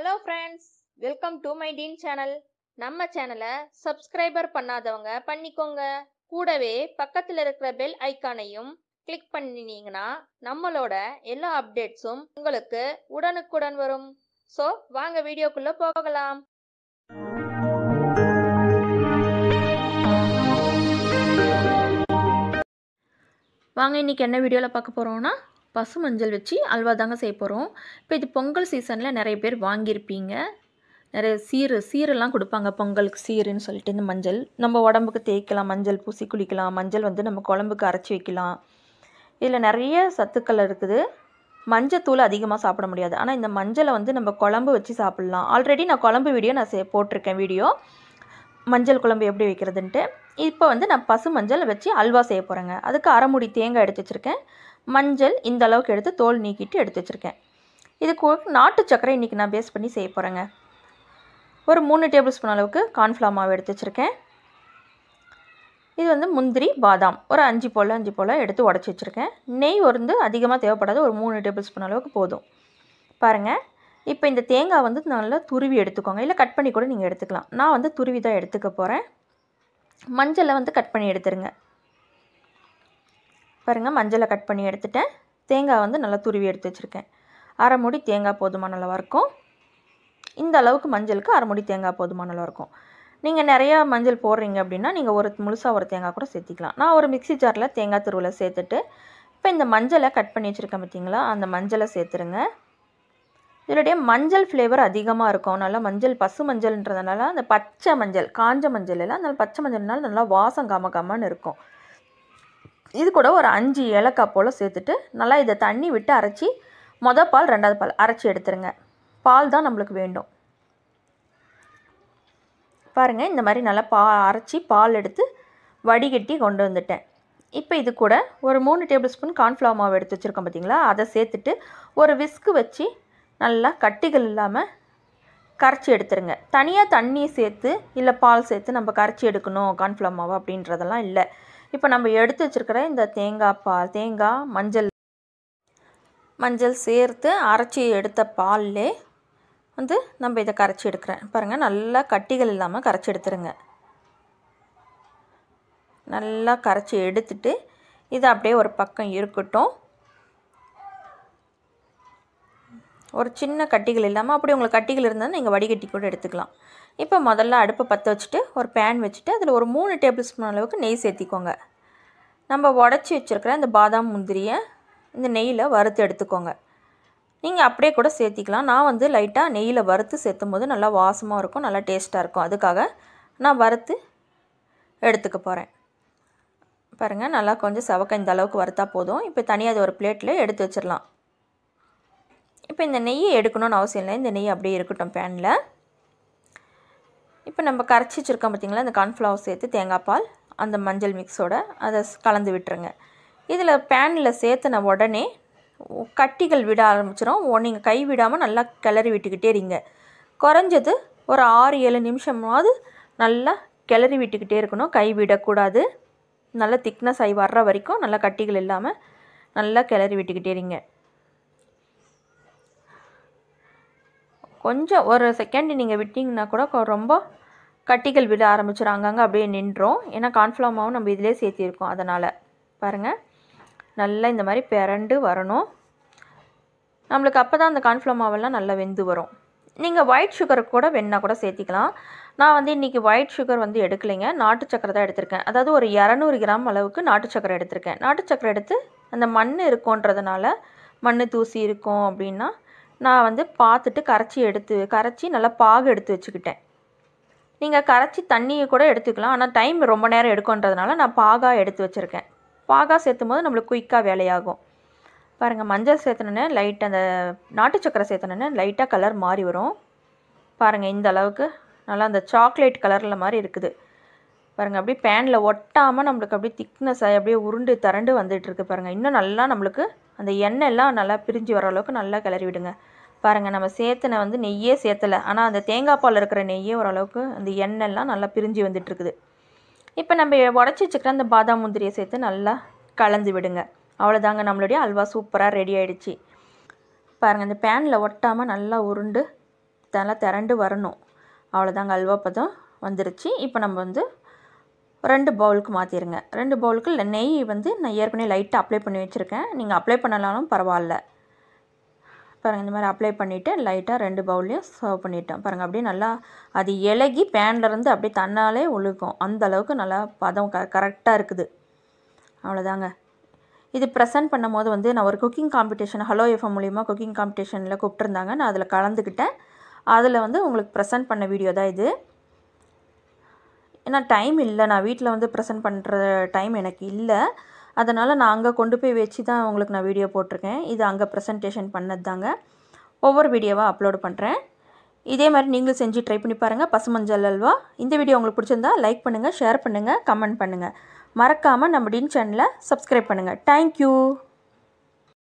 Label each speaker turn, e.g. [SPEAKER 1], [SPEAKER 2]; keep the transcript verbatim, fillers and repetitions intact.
[SPEAKER 1] Hello friends, welcome to my Dean channel. நம்ம சேனலை subscriber பண்ணாதவங்க பண்ணிக்கோங்க. கூடவே பக்கத்தில் இருக்கிற பெல் ஐக்கானையும் கிளிக் பண்ணினீங்கன்னா நம்மளோட எல்லா அப்டேட்ஸும் உங்களுக்கு உடனுக்குடன் வரும். ஸோ வாங்க வீடியோக்குள்ள போகலாம். வாங்க இன்னைக்கு என்ன வீடியோவில் பார்க்க போகிறோம்னா பசு மஞ்சள் வச்சு அல்வா தாங்க செய்ய போகிறோம். இப்போ இது பொங்கல் சீசனில் நிறைய பேர் வாங்கியிருப்பீங்க. நிறைய சீரு சீரெல்லாம் கொடுப்பாங்க பொங்கலுக்கு சீருன்னு சொல்லிட்டு. இந்த மஞ்சள் நம்ம உடம்புக்கு தேய்க்கலாம், மஞ்சள் பூசி குளிக்கலாம், மஞ்சள் வந்து நம்ம குழம்புக்கு அரைச்சி வைக்கலாம். இதில் நிறைய சத்துக்கள் இருக்குது. மஞ்சத்தூள் அதிகமாக சாப்பிட முடியாது, ஆனால் இந்த மஞ்சளை வந்து நம்ம குழம்பு வச்சு சாப்பிட்லாம். ஆல்ரெடி நான் குழம்பு வீடியோ நான் சே போட்டிருக்கேன் வீடியோ மஞ்சள் குழம்பு எப்படி வைக்கிறதுன்ட்டு. இப்போ வந்து நான் பசு மஞ்சள் வச்சு அல்வா செய்ய போகிறேங்க. அதுக்கு அரை மூடி தேங்காய் எடுத்து வச்சுருக்கேன். மஞ்சள் இந்த அளவுக்கு எடுத்து தோல் நீக்கிட்டு எடுத்து வச்சுருக்கேன். இதுக்கு நாட்டு சர்க்கரை இன்றைக்கி நான் பேஸ் பண்ணி செய்ய போகிறேங்க. ஒரு மூணு டேபிள் ஸ்பூன் அளவுக்கு கார்ன்ஃப்ளவர் மாவு எடுத்து வச்சுருக்கேன். இது வந்து முந்திரி பாதாம் ஒரு அஞ்சு போல் அஞ்சு போல் எடுத்து உடச்சி வச்சுருக்கேன். நெய் வந்து அதிகமாக தேவைப்படாது, ஒரு மூணு டேபிள் ஸ்பூன் அளவுக்கு போதும். பாருங்கள், இப்போ இந்த தேங்காய் வந்து நல்லா துருவி எடுத்துக்கோங்க, இல்லை கட் பண்ணி கூட நீங்கள் எடுத்துக்கலாம். நான் வந்து துருவி தான் எடுத்துக்க போகிறேன். மஞ்சளை வந்து கட் பண்ணி எடுத்துருங்க. பாருங்கள், மஞ்சளை கட் பண்ணி எடுத்துட்டேன். தேங்காய் வந்து நல்லா துருவி எடுத்து வச்சுருக்கேன். அரை மூடி தேங்காய் போதுமான அளவாக இருக்கும். இந்த அளவுக்கு மஞ்சளுக்கு அரை மூடி தேங்காய் போதுமான அளவாக இருக்கும். நீங்கள் நிறையா மஞ்சள் போடுறீங்க அப்படின்னா நீங்கள் ஒரு முழுசாக ஒரு தேங்காய் கூட சேர்த்திக்கலாம். நான் ஒரு மிக்சி ஜாரில் தேங்காய் துருவலை சேர்த்துட்டு இப்போ இந்த மஞ்சளை கட் பண்ணி வச்சுருக்கேன் பார்த்தீங்களா, அந்த மஞ்சளை சேர்த்துருங்க. இதோடைய மஞ்சள் ஃப்ளேவர் அதிகமாக இருக்கும். நல்லா மஞ்சள் பசு மஞ்சள்ன்றதுனால அந்த பச்சை மஞ்சள் காஞ்ச மஞ்சள் எல்லாம் அதனால் பச்சை மஞ்சள்னால நல்லா வாசம் கம கமன்னு இருக்கும். இது கூட ஒரு அஞ்சு ஏலக்காய் போல் சேர்த்துட்டு நல்லா இதை தண்ணி விட்டு அரைச்சி மொதல் பால் ரெண்டாவது பால் அரைச்சி எடுத்துருங்க. பால் தான் நம்மளுக்கு வேண்டும். பாருங்கள், இந்த மாதிரி நல்லா பா அரைச்சி பால் எடுத்து வடிகட்டி கொண்டு வந்துட்டேன். இப்போ இது கூட ஒரு மூணு டேபிள் ஸ்பூன் கார்ன்ஃப்ளவர் மாவு எடுத்து வச்சுருக்கோம் பார்த்தீங்களா, அதை சேர்த்துட்டு ஒரு விஸ்கு வச்சு நல்லா கட்டிகள் இல்லாமல் கரைச்சி எடுத்துருங்க. தனியாக தண்ணி சேர்த்து இல்லை பால் சேர்த்து நம்ம கரைச்சி எடுக்கணும் கார்ன்ஃப்ளவர் மாவு அப்படின்றதெல்லாம் இல்லை. இப்போ நம்ம எடுத்து வச்சுருக்கிற இந்த தேங்காய் பால் தேங்காய் மஞ்சள் மஞ்சள் சேர்த்து அரைச்சி எடுத்த பால்லே வந்து நம்ம இதை கரைச்சி எடுக்கிறேன். பாருங்கள், நல்லா கட்டிகள் இல்லாமல் கரைச்சி எடுத்துருங்க. நல்லா கரைச்சி எடுத்துட்டு இது அப்படியே ஒரு பக்கம் இருக்கட்டும். ஒரு சின்ன கட்டிகள் இல்லாமல் அப்படி உங்களுக்கு கட்டிகள் இருந்தால் நீங்கள் வடிகட்டி கூட எடுத்துக்கலாம். இப்போ முதல்ல அடுப்பை பற்ற வச்சுட்டு ஒரு பேன் வச்சுட்டு அதில் ஒரு மூணு டேபிள் ஸ்பூன் அளவுக்கு நெய் சேர்த்திக்கோங்க. நம்ம உடச்சி வச்சுருக்கிற இந்த பாதாம் முந்திரியை இந்த நெய்யில் வறுத்து எடுத்துக்கோங்க. நீங்கள் அப்படியே கூட சேர்த்திக்கலாம். நான் வந்து லைட்டாக நெய்யில் வறுத்து சேர்த்தும் போது நல்லா வாசமாக இருக்கும், நல்லா டேஸ்ட்டாக இருக்கும். அதுக்காக நான் வறுத்து எடுத்துக்க போகிறேன். பாருங்கள், நல்லா கொஞ்சம் செவக்க இந்த அளவுக்கு வறுத்தா போதும். இப்போ தனியாக அது ஒரு பிளேட்டில் எடுத்து வச்சிடலாம். இப்போ இந்த நெய்யை எடுக்கணும்னு அவசியம் இல்லை, இந்த நெய் அப்படியே இருக்கட்டும் பேனில். இப்போ நம்ம கரைச்சி வச்சுருக்கோம் பார்த்திங்களா, இந்த கார்ன்ஃப்ளவர் சேர்த்து தேங்காய் பால் அந்த மஞ்சள் மிக்ஸோட அதை கலந்து விட்டுருங்க. இதில் பேனில் சேர்த்துன உடனே கட்டிகள் விட ஆரம்பிச்சிடும். நீங்கள் கை விடாமல் நல்லா கிளறி விட்டுக்கிட்டே இருங்க. குறைஞ்சது ஒரு ஆறு ஏழு நிமிஷமாவது நல்லா கிளறி விட்டுக்கிட்டே இருக்கணும், கை விடக்கூடாது. நல்லா திக்னஸ் ஆகி வர்ற வரைக்கும் நல்லா கட்டிகள் இல்லாமல் நல்லா கிளறி விட்டுக்கிட்டே இருங்க. கொஞ்சம் ஒரு செகண்ட் நீங்கள் விட்டிங்கன்னா கூட ரொம்ப கட்டிகள் விட ஆரம்பிச்சிடும், அங்கங்கே அப்படியே நின்றோம். ஏன்னா கார்ன்ஃப்ளவர் மாவும் நம்ம இதிலே சேர்த்திருக்கோம். அதனால் பாருங்கள், நல்லா இந்த மாதிரி பிரண்டு வரணும் நம்மளுக்கு. அப்போ தான் அந்த கார்ன்ஃப்ளவர் மாவெல்லாம் நல்லா வெந்து வரும். நீங்கள் ஒயிட் சுகர் கூட வெண்ணா கூட சேர்த்திக்கலாம். நான் வந்து இன்றைக்கி ஒயிட் சுகர் வந்து எடுக்கலைங்க, நாட்டு சக்கரை தான் எடுத்திருக்கேன். அதாவது ஒரு இரநூறு கிராம் அளவுக்கு நாட்டு சக்கரை எடுத்திருக்கேன். நாட்டு சக்கரை எடுத்து அந்த மண் இருக்குன்றதுனால மண் தூசி இருக்கும் அப்படின்னா நான் வந்து பார்த்துட்டு கரைச்சி எடுத்து கரைச்சி நல்லா பாகு எடுத்து வச்சுக்கிட்டேன். நீங்கள் கரைச்சி தண்ணியை கூட எடுத்துக்கலாம், ஆனால் டைம் ரொம்ப நேரம் எடுக்குன்றதுனால நான் பாகாக எடுத்து வச்சுருக்கேன். பாகாக சேர்த்தும் போது நம்மளுக்கு குயிக்காக வேலையாகும். பாருங்கள், மஞ்சள் சேர்த்துனோன்னே லைட் அந்த நாட்டு சக்கரை சேர்த்துனோன்னே லைட்டாக கலர் மாறி வரும். பாருங்கள், இந்த அளவுக்கு நல்லா அந்த சாக்லேட் கலரில் மாதிரி இருக்குது. பாருங்கள், அப்படியே பேனில் ஒட்டாமல் நம்மளுக்கு அப்படியே திக்னஸ் ஆகி அப்படியே உருண்டு திரண்டு வந்துட்டுருக்கு. பாருங்கள், இன்னும் நல்லா நம்மளுக்கு அந்த எண்ணெய்லாம் நல்லா பிரிஞ்சு வர அளவுக்கு நல்லா கிளறி விடுங்க. பாருங்கள், நம்ம சேர்த்துன வந்து நெய்யே சேர்த்தலை, ஆனால் அந்த தேங்காய் பால் இருக்கிற நெய்யே ஓரளவுக்கு அந்த எண்ணெய்லாம் நல்லா பிரிஞ்சு வந்துட்டுருக்குது. இப்போ நம்ம உடச்சி வச்சுக்கிற அந்த பாதாம் முந்திரியை சேர்த்து நல்லா கலந்து விடுங்க. அவ்வளோதாங்க, நம்மளுடைய அல்வா சூப்பராக ரெடி ஆகிடுச்சு. பாருங்கள், இந்த பேனில் ஒட்டாமல் நல்லா உருண்டு நல்லா திரண்டு வரணும். அவ்வளோதாங்க, அல்வா பதம் வந்துருச்சு. இப்போ நம்ம வந்து ரெண்டு பவுலுக்கு மாற்றிடுங்க. ரெண்டு பவுலுக்கு நெய் வந்து நான் ஏற்கனவே லைட்டாக அப்ளை பண்ணி வச்சுருக்கேன். நீங்கள் அப்ளை பண்ணலாலும் பரவாயில்ல. பாருங்கள், இந்த மாதிரி அப்ளை பண்ணிவிட்டு லைட்டாக ரெண்டு பவுல்லையும் சர்வ் பண்ணிட்டேன். பாருங்கள், அப்படியே நல்லா அது இலகி பேன்லேருந்து அப்படியே தன்னாலே ஒழுகும். அந்த அளவுக்கு நல்லா பதம் க கரெக்டாக இருக்குது. அவ்வளோதாங்க. இது ப்ரெசென்ட் பண்ணும்போது வந்து நான் ஒரு குக்கிங் காம்படிஷன் ஹலோ எஃப்எம் மூலிமா குக்கிங் காம்படிஷனில் கூப்பிட்டுருந்தாங்க. நான் அதில் கலந்துக்கிட்டேன். அதில் வந்து உங்களுக்கு ப்ரெசென்ட் பண்ண வீடியோ தான் இது. ஏன்னா டைம் இல்லை, நான் வீட்டில் வந்து ப்ரெசென்ட் பண்ணுற டைம் எனக்கு இல்லை. அதனால் நான் அங்கே கொண்டு போய் வச்சு தான் உங்களுக்கு நான் வீடியோ போட்டிருக்கேன். இது அங்கே ப்ரெசன்டேஷன் பண்ணது தாங்க. ஒவ்வொரு வீடியோவாக அப்லோடு பண்ணுறேன். இதே மாதிரி நீங்களும் செஞ்சு ட்ரை பண்ணி பாருங்கள். பசுமஞ்சள் அல்வா. இந்த வீடியோ உங்களுக்கு பிடிச்சிருந்தா லைக் பண்ணுங்கள், ஷேர் பண்ணுங்கள், கமெண்ட் பண்ணுங்கள். மறக்காமல் நம்ம டின் சேனலை சப்ஸ்கிரைப் பண்ணுங்கள். தேங்க்யூ.